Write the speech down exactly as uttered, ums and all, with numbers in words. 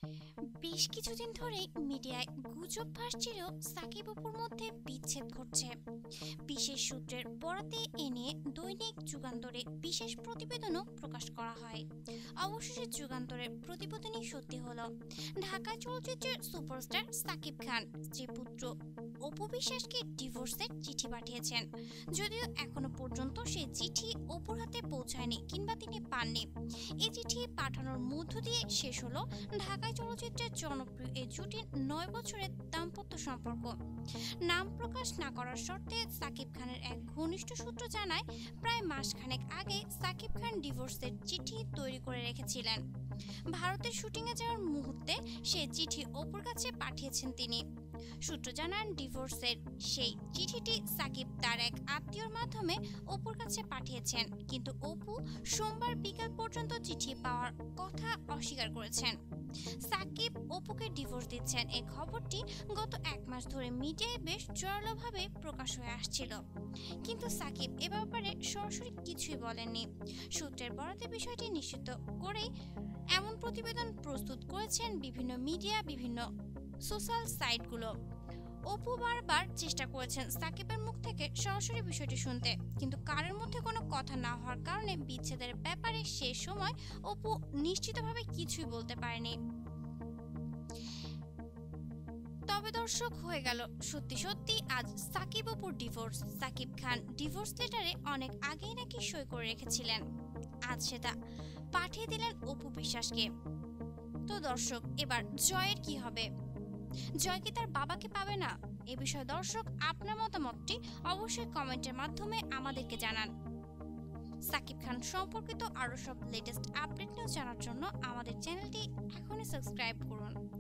বেশ কিছুদিন ধরেই মিডিয়ায় গুজব ভাসছিল সাকিব অপুর মধ্যে বিচ্ছেদ ঘটছে। বিশেষ সূত্রের বরাতে এ নিয়ে দৈনিক যুগান্তরে বিশেষ প্রতিবেদনও প্রকাশ করা হয়। অবশেষে যুগান্তরের প্রতিবেদনই সত্যি হলো। ঢাকা চলচ্চিত্রের সুপারস্টার সাকিব খান স্ত্রী পুত্র অপু বিশ্বাসকে ডিভোর্সের চিঠি পাঠিয়েছেন। যদিও এখনো পর্যন্ত সেই চিঠি অপুর হাতে পৌঁছায়নি কিংবা তিনি পাননি। এই চিঠি পাঠানোর মধ্য দিয়ে শেষ হলো ঢাকায় চলচ্চিত্রের জনপ্রিয় এই জুটির নয় বছরের দাম্পত্য সম্পর্ক। নাম প্রকাশ না করার শর্তে সাকিব খানের এক ঘনিষ্ঠ সূত্র জানায়, প্রায় মাসখানেক আগে সাকিব খান ডিভোর্সের চিঠি তৈরি করে রেখেছিলেন। ভারতের শুটিংয়ে যাওয়ার মুহূর্তে সেই চিঠি অপুর কাছে পাঠিয়েছেন তিনি। সূত্র জানান, ডিভোর্সের সেই চিঠিটি সাকিব তার এক আত্মীয়র মাধ্যমে অপুর কাছে পাঠিয়েছেন, কিন্তু অপু সোমবার বিকাল পর্যন্ত চিঠি পাওয়ার কথা অস্বীকার করেছেন। সাকিব অপুকে ডিভোর্স দিচ্ছেন এই খবরটি গত এক মাস ধরে মিডিয়ায় বেশ জোরালোভাবে প্রকাশ হয়ে আসছিল, কিন্তু সাকিব এ ব্যাপারে সরাসরি কিছুই বলেননি। সূত্রের বরাতে বিষয়টি নিশ্চিত করেই এমন প্রতিবেদন প্রস্তুত করেছেন বিভিন্ন মিডিয়া, বিভিন্ন সোশ্যাল সাইটগুলো। অপু বারবার চেষ্টা করেছেন সাকিবের মুখ থেকে সরাসরি বিষয়টি শুনতে, কিন্তু কারোর মধ্যে কোনো কথা না হওয়ার কারণে বিচ্ছেদের ব্যাপারে সে সময় অপু নিশ্চিতভাবে কিছুই বলতে পারেনি। তবে দর্শক, হয়ে গেল সত্যি সত্যি আজ সাকিব অপুর ডিভোর্স। সাকিব খান ডিভোর্স লেটারে অনেক আগেই নাকি সই করে রেখেছিলেন, আজ সেটা পাঠিয়ে দিলেন অপু বিশ্বাসকে। তো দর্শক, এবার জয়ের কি হবে? জয় কি তার বাবাকে পাবে না? এ বিষয়ে দর্শক আপনার মতামতটি অবশ্যই কমেন্টের মাধ্যমে আমাদেরকে জানান। সাকিব খান সম্পর্কিত আরো সব লেটেস্ট আপডেট নিউজ জানার জন্য আমাদের চ্যানেলটি এখনই সাবস্ক্রাইব করুন।